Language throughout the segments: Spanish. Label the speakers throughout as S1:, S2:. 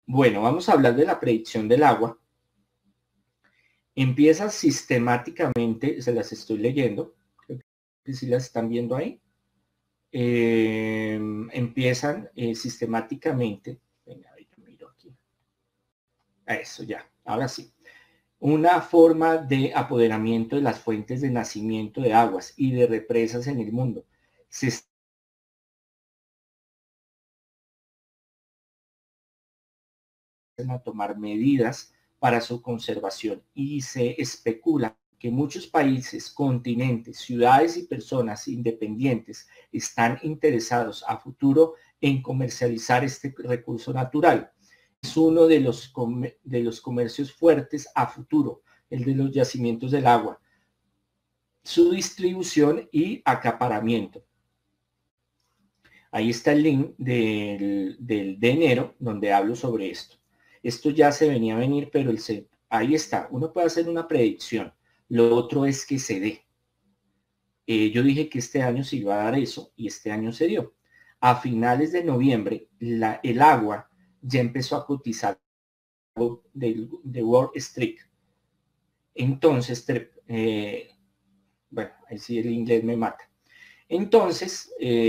S1: Bueno, vamos a hablar de la predicción del agua. Empieza sistemáticamente, se las estoy leyendo, creo que sí las están viendo ahí. Empiezan sistemáticamente, venga, yo miro aquí, eso ya, ahora sí, una forma de apoderamiento de las fuentes de nacimiento de aguas y de represas en el mundo. Se están a tomar medidas para su conservación y se especula que muchos países, continentes, ciudades y personas independientes están interesados a futuro en comercializar este recurso natural. Es uno de los comercios fuertes a futuro, el de los yacimientos del agua, su distribución y acaparamiento. Ahí está el link de enero donde hablo sobre esto. Esto ya se venía a venir, pero ahí está. Uno puede hacer una predicción. Lo otro es que se dé. Yo dije que este año se iba a dar eso y este año se dio. A finales de noviembre, el agua ya empezó a cotizar de Wall Street. Entonces, bueno, ahí sí el inglés me mata. Entonces,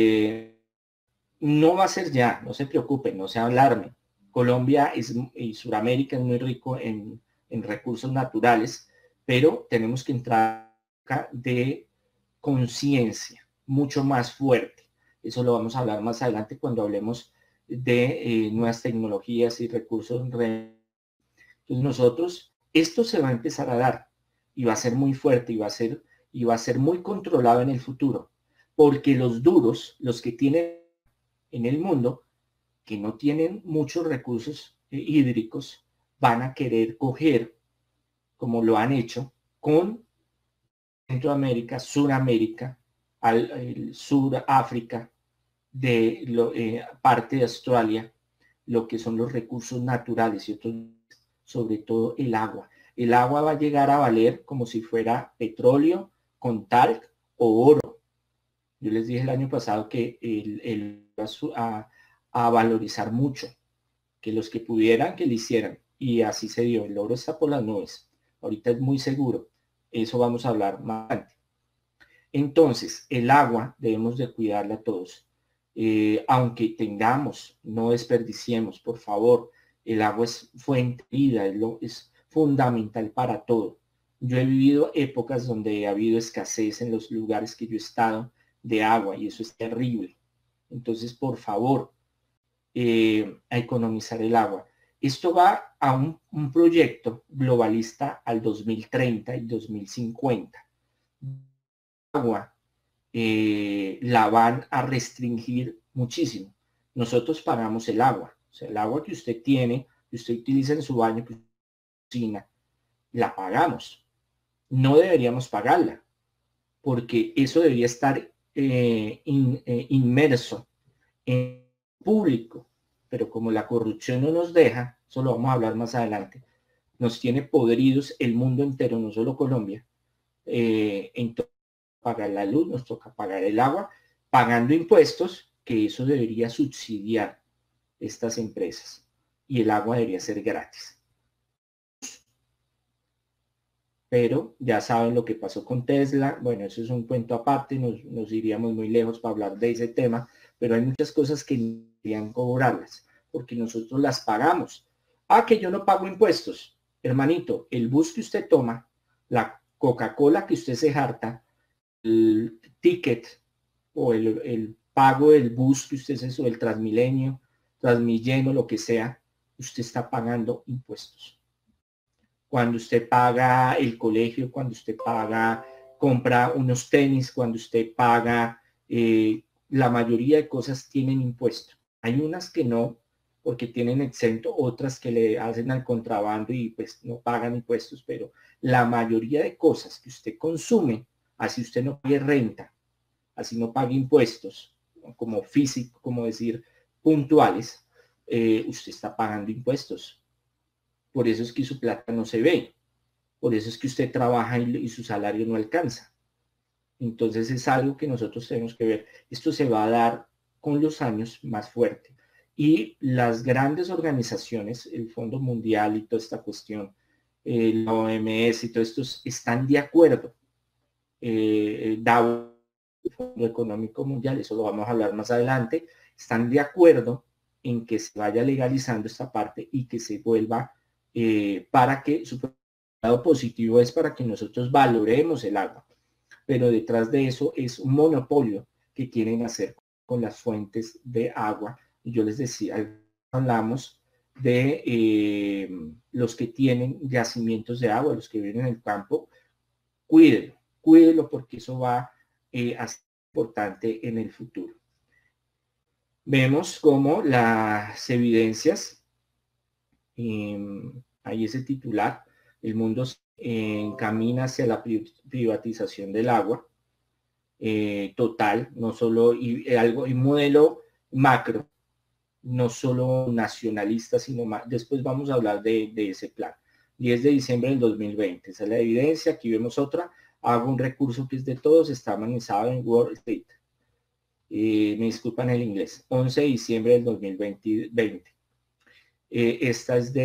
S1: no va a ser ya, no se preocupen, no se alarmen. Colombia y Sudamérica es muy rico en recursos naturales, pero tenemos que entrar de conciencia mucho más fuerte. Eso lo vamos a hablar más adelante cuando hablemos de nuevas tecnologías y recursos. Entonces nosotros, esto se va a empezar a dar y va a ser muy fuerte y va a ser muy controlado en el futuro, porque los duros, los que tienen en el mundo, que no tienen muchos recursos hídricos, van a querer coger, como lo han hecho, con Centroamérica, Suramérica, al Sur África, parte de Australia, lo que son los recursos naturales y otros, sobre todo el agua. El agua va a llegar a valer como si fuera petróleo con talc o oro. Yo les dije el año pasado que el a valorizar mucho, que los que pudieran que lo hicieran, y así se dio. El oro está por las nubes, ahorita es muy seguro, eso vamos a hablar más adelante. Entonces, el agua debemos de cuidarla todos, aunque tengamos, no desperdiciemos, por favor. El agua es fuente de vida, es fundamental para todo. Yo he vivido épocas donde ha habido escasez en los lugares que yo he estado de agua y eso es terrible. Entonces, por favor, a economizar el agua. Esto va a un proyecto globalista al 2030 y 2050. Agua la van a restringir muchísimo. Nosotros pagamos el agua, o sea, el agua que usted tiene, que usted utiliza en su baño, que usted cocina, la pagamos. No deberíamos pagarla, porque eso debería estar inmerso en público, pero como la corrupción no nos deja, eso lo vamos a hablar más adelante, nos tiene podridos el mundo entero, no solo Colombia. Entonces, pagar la luz, nos toca pagar el agua, pagando impuestos, que eso debería subsidiar estas empresas. Y el agua debería ser gratis. Pero ya saben lo que pasó con Tesla. Bueno, eso es un cuento aparte, nos iríamos muy lejos para hablar de ese tema, pero hay muchas cosas que deberían cobrarlas, porque nosotros las pagamos. Ah, que yo no pago impuestos. Hermanito, el bus que usted toma, la Coca-Cola que usted se harta, el ticket o el pago del bus que usted se sube, el Transmilenio, Transmilleno, lo que sea, usted está pagando impuestos. Cuando usted paga el colegio, cuando usted paga, compra unos tenis, cuando usted paga, la mayoría de cosas tienen impuesto. Hay unas que no, porque tienen exento, otras que le hacen al contrabando y pues no pagan impuestos, pero la mayoría de cosas que usted consume, así usted no pague renta, así no pague impuestos, como físico, como decir, puntuales, usted está pagando impuestos. Por eso es que su plata no se ve. Por eso es que usted trabaja y su salario no alcanza. Entonces es algo que nosotros tenemos que ver. Esto se va a dar con los años más fuerte. Y las grandes organizaciones, el Fondo Mundial y toda esta cuestión, la OMS y todos estos están de acuerdo. DAO, el Fondo Económico Mundial, eso lo vamos a hablar más adelante, están de acuerdo en que se vaya legalizando esta parte y que se vuelva para que su lado positivo es para que nosotros valoremos el agua. Pero detrás de eso es un monopolio que quieren hacer con las fuentes de agua. Y yo les decía, hablamos de los que tienen yacimientos de agua, los que viven en el campo, cuídelo porque eso va a ser importante en el futuro. Vemos como las evidencias, ahí ese titular, el mundo se encamina hacia la privatización del agua total, no solo y modelo macro, no solo nacionalista, sino más. Después vamos a hablar de ese plan. 10 de diciembre del 2020, esa es la evidencia. Aquí vemos otra. Hago un recurso que es de todos, está organizado en Wall Street. Me disculpan el inglés. 11 de diciembre del 2020. Esta es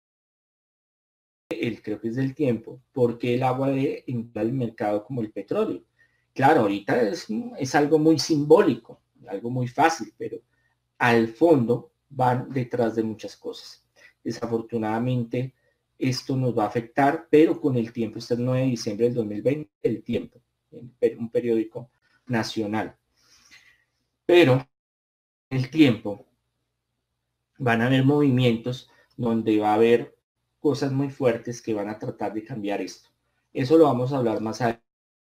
S1: creo que es del tiempo, porque el agua entra al mercado como el petróleo. Claro, ahorita es algo muy simbólico, algo muy fácil, pero al fondo van detrás de muchas cosas. Desafortunadamente, esto nos va a afectar, pero con el tiempo, este es el 9 de diciembre del 2020, el tiempo, un periódico nacional. Pero el tiempo van a haber movimientos donde va a haber cosas muy fuertes que van a tratar de cambiar esto. Eso lo vamos a hablar más adelante.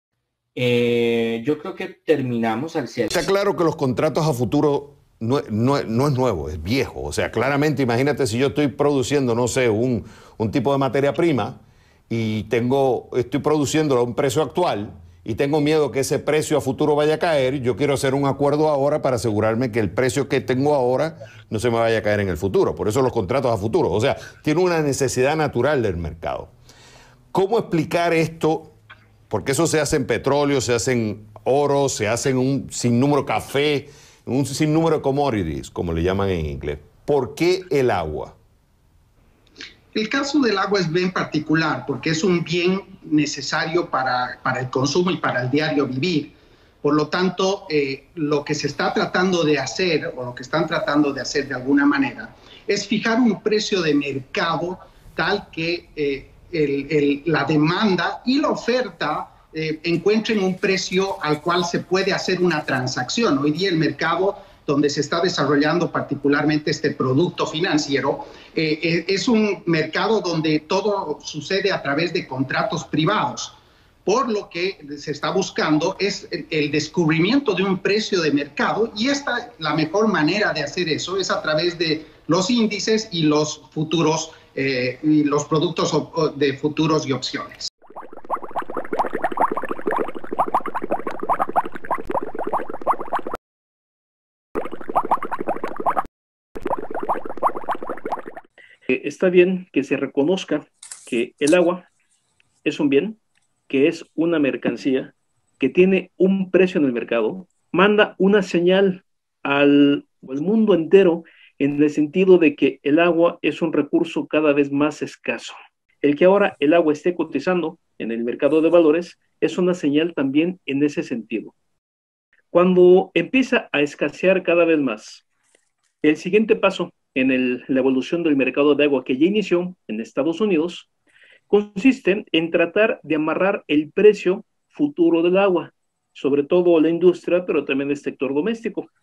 S1: Yo creo que terminamos al cierre.
S2: Está claro que los contratos a futuro no es nuevo, es viejo. O sea, claramente, imagínate si yo estoy produciendo, no sé, un tipo de materia prima y estoy produciéndolo a un precio actual y tengo miedo que ese precio a futuro vaya a caer, yo quiero hacer un acuerdo ahora para asegurarme que el precio que tengo ahora no se me vaya a caer en el futuro. Por eso los contratos a futuro. O sea, tiene una necesidad natural del mercado. ¿Cómo explicar esto? Porque eso se hace en petróleo, se hace en oro, se hace en un sinnúmero de café, un sinnúmero de commodities, como le llaman en inglés. ¿Por qué el agua?
S3: El caso del agua es bien particular porque es un bien necesario para el consumo y para el diario vivir. Por lo tanto, lo que se está tratando de hacer, o lo que están tratando de hacer de alguna manera, es fijar un precio de mercado tal que la demanda y la oferta encuentren un precio al cual se puede hacer una transacción. Hoy día el mercado donde se está desarrollando particularmente este producto financiero, es un mercado donde todo sucede a través de contratos privados. Por lo que se está buscando es el descubrimiento de un precio de mercado, y la mejor manera de hacer eso es a través de los índices y los futuros y los productos de futuros y opciones.
S4: Está bien que se reconozca que el agua es un bien, que es una mercancía, que tiene un precio en el mercado, manda una señal al mundo entero en el sentido de que el agua es un recurso cada vez más escaso. El que ahora el agua esté cotizando en el mercado de valores es una señal también en ese sentido. Cuando empieza a escasear cada vez más, el siguiente paso en la evolución del mercado de agua que ya inició en Estados Unidos consiste en tratar de amarrar el precio futuro del agua, sobre todo la industria, pero también el sector doméstico.